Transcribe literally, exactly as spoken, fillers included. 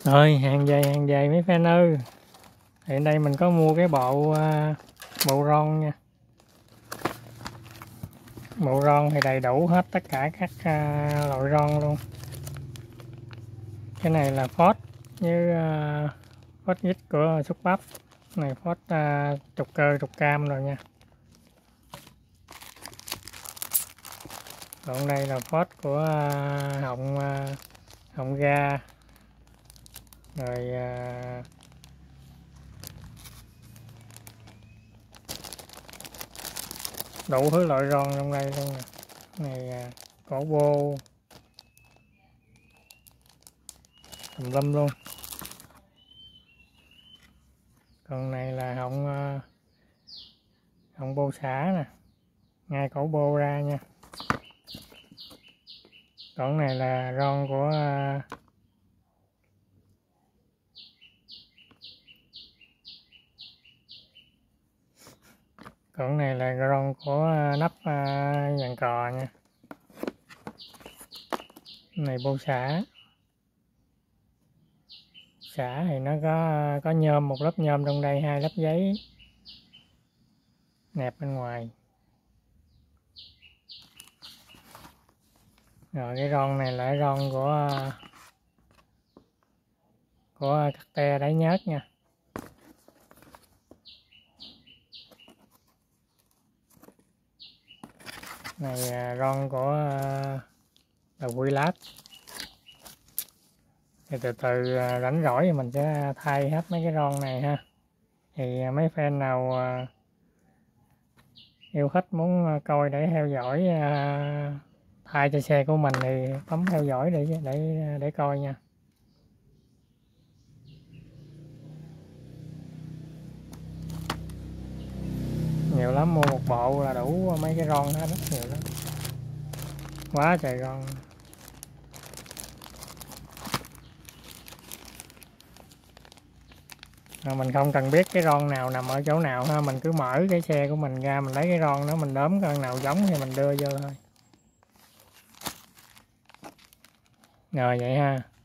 Rồi hàng về hàng về mấy fan ơi. Hiện đây mình có mua cái bộ bộ ron nha. Bộ ron thì đầy đủ hết tất cả các loại ron luôn. Cái này là phốt với uh, phốt vít của xúc bắp. Này phốt uh, trục cơ trục cam rồi nha. Còn đây là phốt của uh, họng uh, họng ga. Rồi uh, đủ thứ loại ron trong đây luôn nè. Này uh, cổ bô tùm lum luôn. Còn này là họng uh, họng bô xả nè, ngay cổ bô ra nha. Còn này là ron của uh, còn này là ron của uh, nắp uh, dàn cò nha. Này bô xả. Xả thì nó có có nhôm, một lớp nhôm trong đây, hai lớp giấy nẹp bên ngoài. Rồi cái ron này là cái ron của của cắt te đáy nhớt nha. Này ron của đầu quy lát. Thì từ từ rảnh rỗi thì mình sẽ thay hết mấy cái ron này ha. Thì mấy fan nào yêu thích muốn coi để theo dõi thay cho xe của mình thì bấm theo dõi để để để coi nha. Nhiều lắm, mua một bộ là đủ mấy cái ron hết, rất nhiều lắm, quá trời ron. Mà mình không cần biết cái ron nào nằm ở chỗ nào ha, mình cứ mở cái xe của mình ra, mình lấy cái ron đó mình đếm con nào giống thì mình đưa vô thôi. Rồi vậy ha.